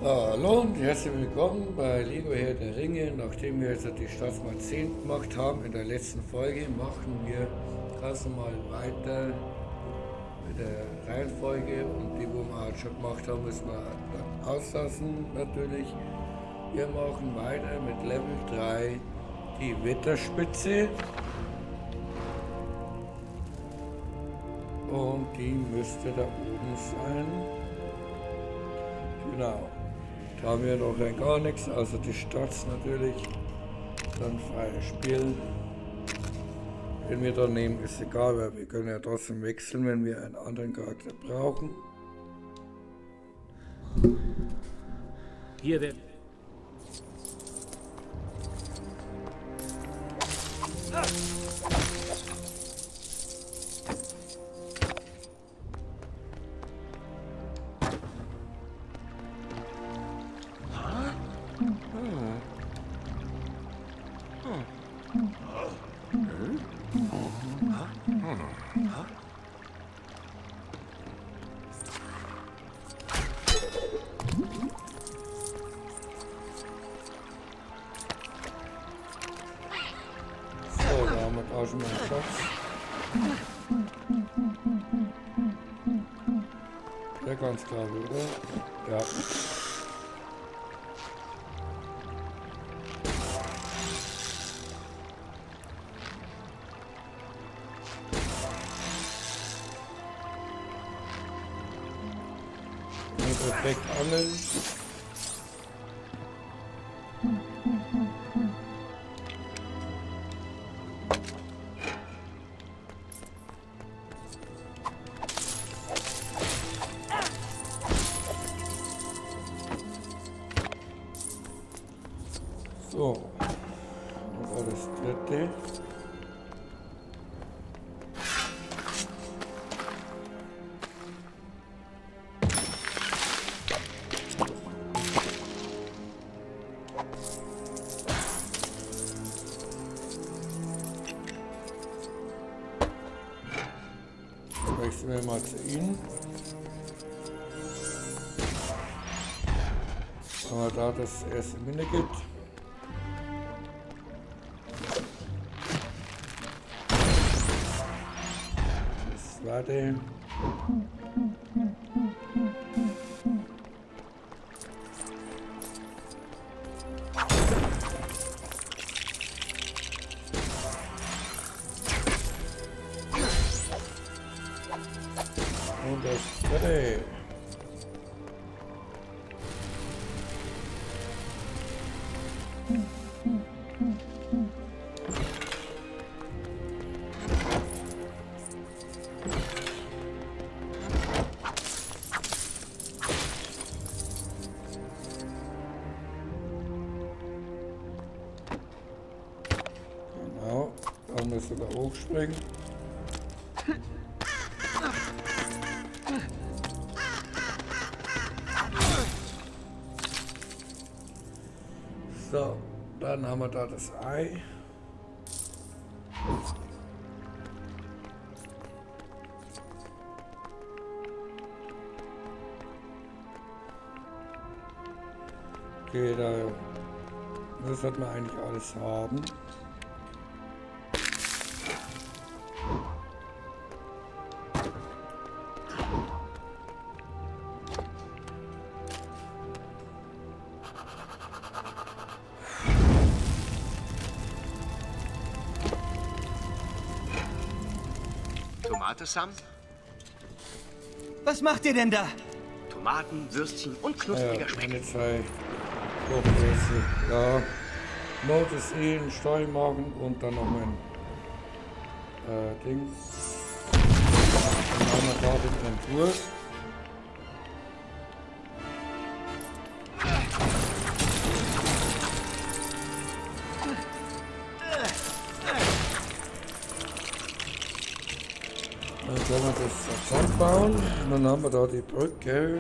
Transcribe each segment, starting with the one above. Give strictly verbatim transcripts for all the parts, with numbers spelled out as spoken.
Hallo und herzlich willkommen bei Lego Herr der Ringe. Nachdem wir jetzt die Stadt mal zehn gemacht haben, in der letzten Folge machen wir ganz normal weiter mit der Reihenfolge, und die, wo wir halt schon gemacht haben, müssen wir dann auslassen natürlich. Wir machen weiter mit Level drei, die Wetterspitze, und die müsste da oben sein. Genau. Da haben wir noch rein gar nichts, also die Stats natürlich. Dann freies Spiel. Wenn wir da nehmen, ist egal, weil wir können ja trotzdem wechseln, wenn wir einen anderen Charakter brauchen. Hier wird. So, da haben wir auch schon mal einen Schatz. Ja, ganz klar, oder? Ja. Perfekt alles. So, das war das dritte. Wechseln wir mal zu ihnen. Aber da das erste Mine gibt. Das zweite. Und das dritte. Genau, da müssen wir hochspringen. So, dann haben wir da das Ei. Okay, da müssen wir eigentlich alles haben. Tomate, Sam? Was macht ihr denn da? Tomaten, Würstchen und knuspriger Ja, Speck. meine zwei Kochwürste. Ja, Not ist eh ein Stall machen und dann noch mein äh, Ding. Dann haben wir da den Entwurf. Dann können wir das zusammenbauen und dann haben wir da die Brücke.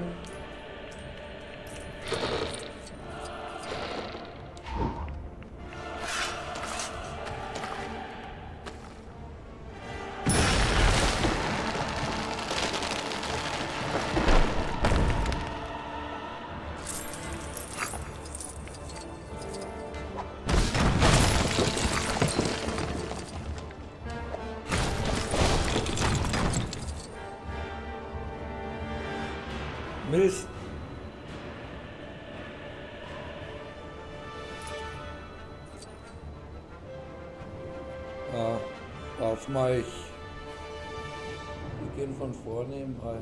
Mist. Ja, auf mal ich. Wir gehen von vorne mal.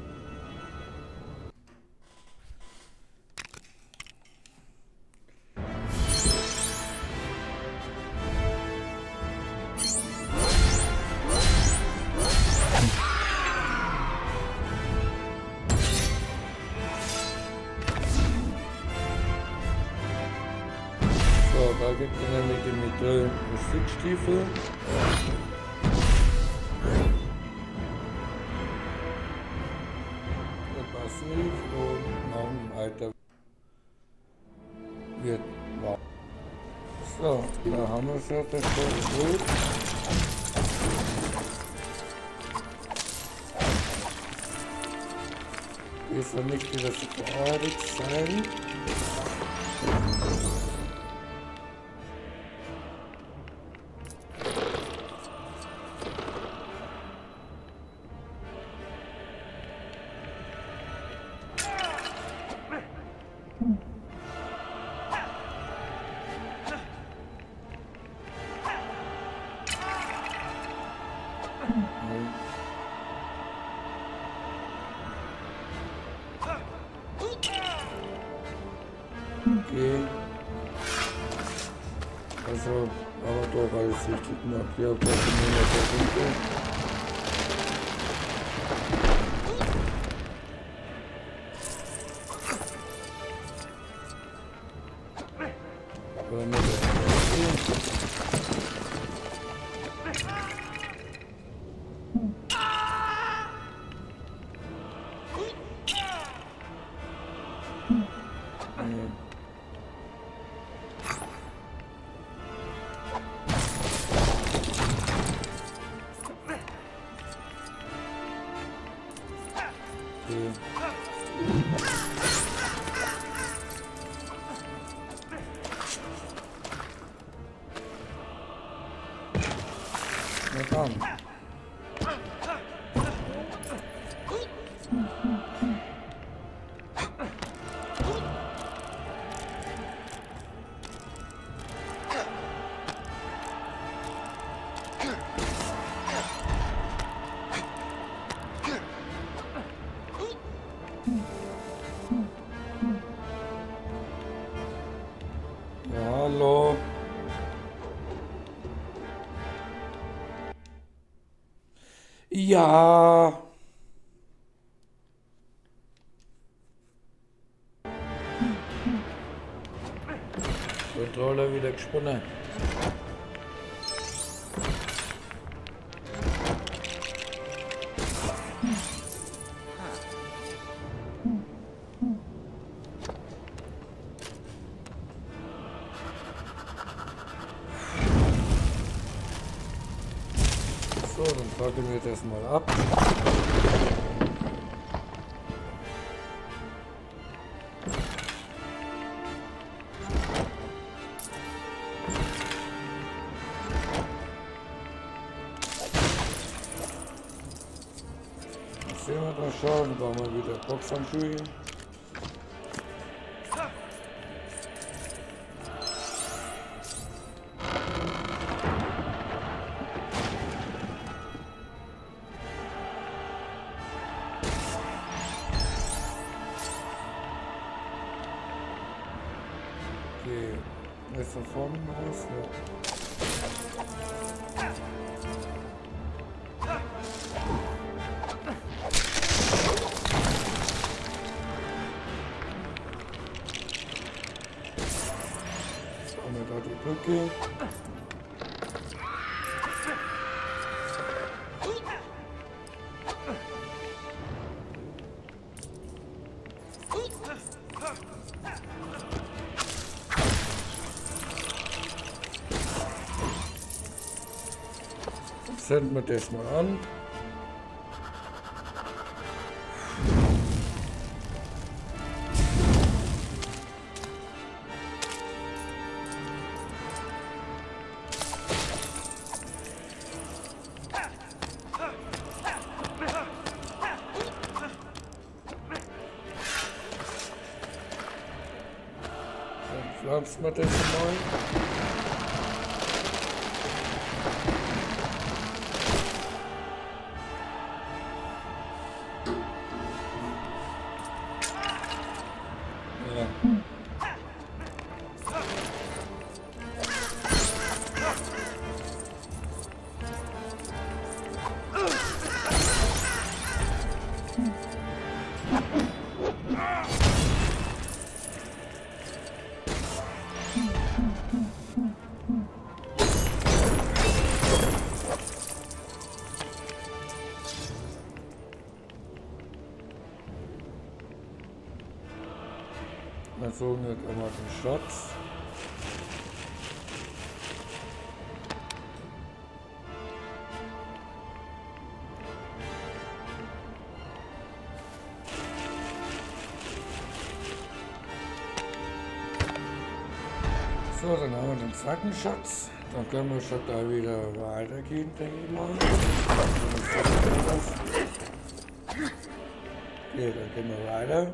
Da gibt es nämlich die Metall Musikstiefel. Der passiv und nach dem Alter wird warm. So, da haben wir es ja, das ist gut. Ist ja nicht wieder so fahrig sein. Okay. Also, aber doch alles richtig gemacht. Ja, gleich im Monat der Punkte. Aber nicht der Na komm. Ja, hallo. Ja. Controller wieder gesponnen. So, dann packen wir das mal ab. Sehen wir mal schauen, brauchen wir wieder Boxhandschuhe. Okay, jetzt von vorne aus. Ja. Da die Brücke. Senden wir das mal an. Dann pflanzen wir das mal. So, nicht einmal den Schatz. So, dann haben wir den Zackenschatz. Dann können wir schon da wieder weitergehen, denke ich mal. Okay, dann gehen wir weiter.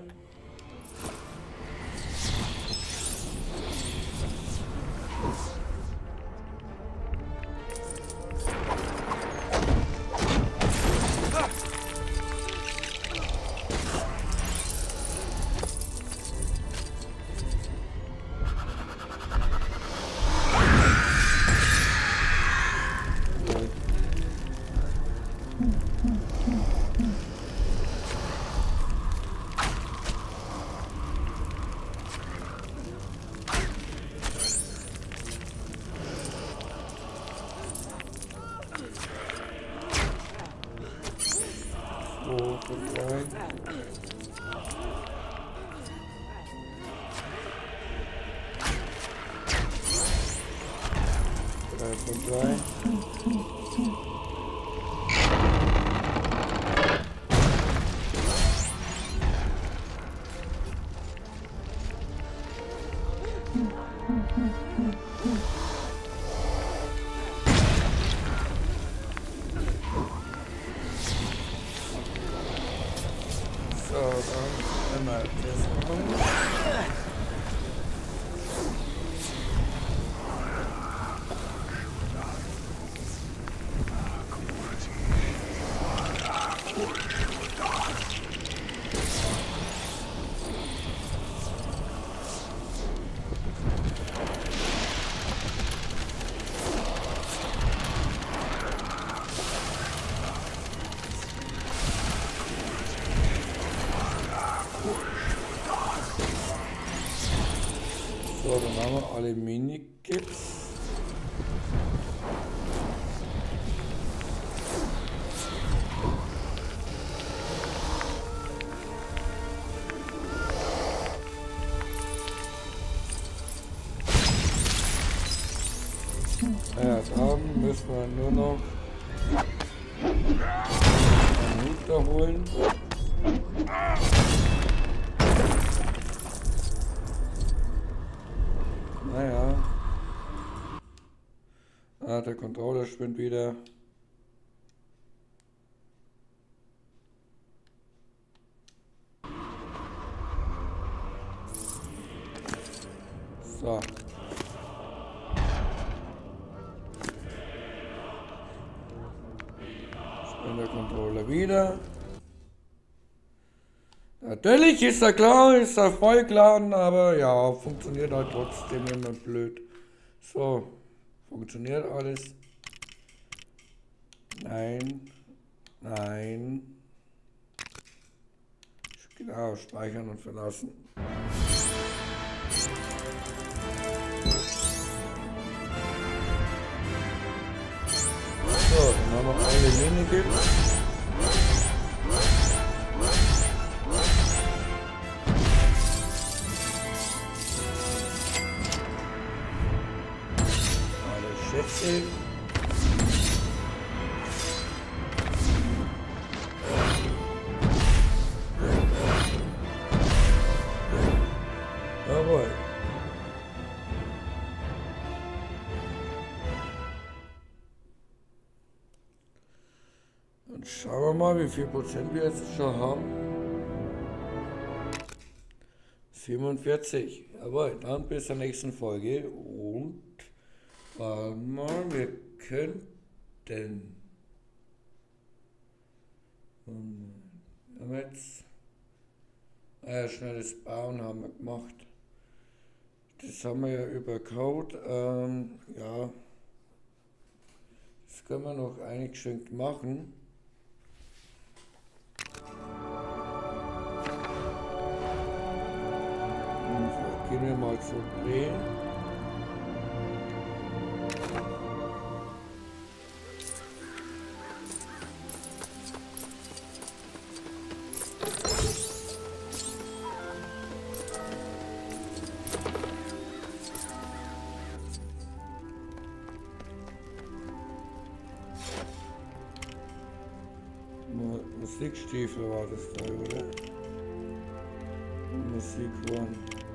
So, dann haben wir alle Mini-Kits. Ja, dann müssen wir nur noch einen Hut da holen. Naja. Ah, der Controller spinnt wieder. So. Spinnt der Controller wieder. Natürlich ist er klar, ist er vollgeladen, aber ja, funktioniert halt trotzdem immer blöd. So, funktioniert alles. Nein, nein. Genau, speichern und verlassen. So, dann haben wir alle Minigame. Schätze. Jawohl. Dann schauen wir mal, wie viel Prozent wir jetzt schon haben. siebenundvierzig. Jawohl, dann bis zur nächsten Folge und warte mal, wir könnten um, haben wir jetzt ah ja, schnelles Bauen haben wir gemacht. Das haben wir ja über Code, ähm, ja, das können wir noch eingeschränkt machen. Und gehen wir mal zu drehen. Musikstiefel war das da, oder? Musik One.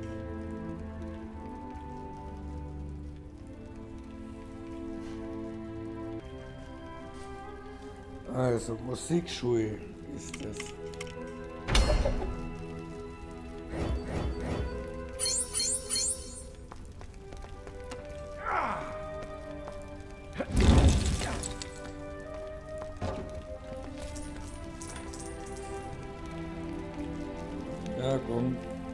Also Musikschuhe ist das. Ja, komm.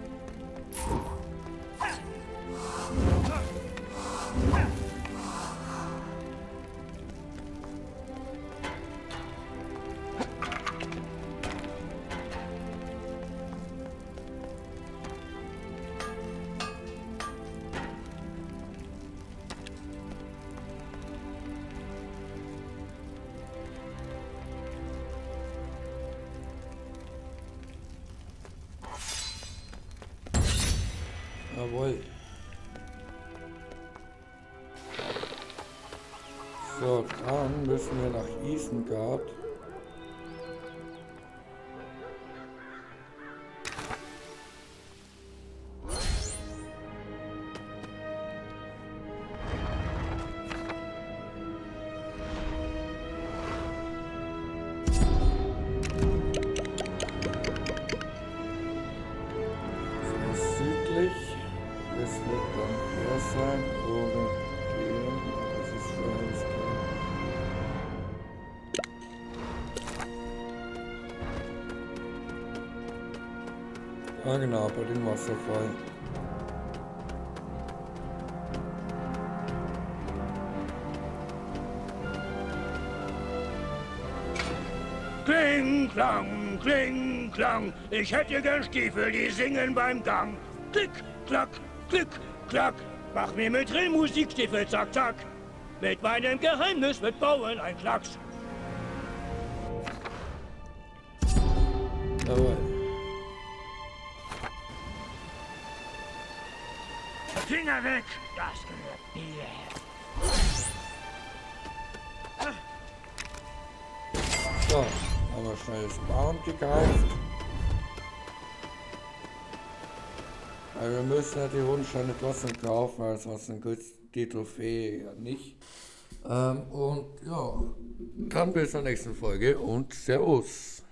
Jawohl. So, dann müssen wir nach Isengard. Das wird dann er sein oder gehen, das ist schon alles klar. Ah genau, bei dem Wasserfall. Kling, klang, kling, klang, ich hätte gern Stiefel, die singen beim Gang. Klick, klack, klick, klack, mach mir mit Drillmusik Stiefel, zack, zack. Mit meinem Geheimnis wird bauen ein Klacks. Jawohl. Finger weg, das gehört mir. So, haben wir schnell das Baum gekauft. Aber wir müssen ja die Rundsteine trotzdem kaufen, weil sonst gibt es die Trophäe ja nicht. Ähm, und ja, dann bis zur nächsten Folge und Servus.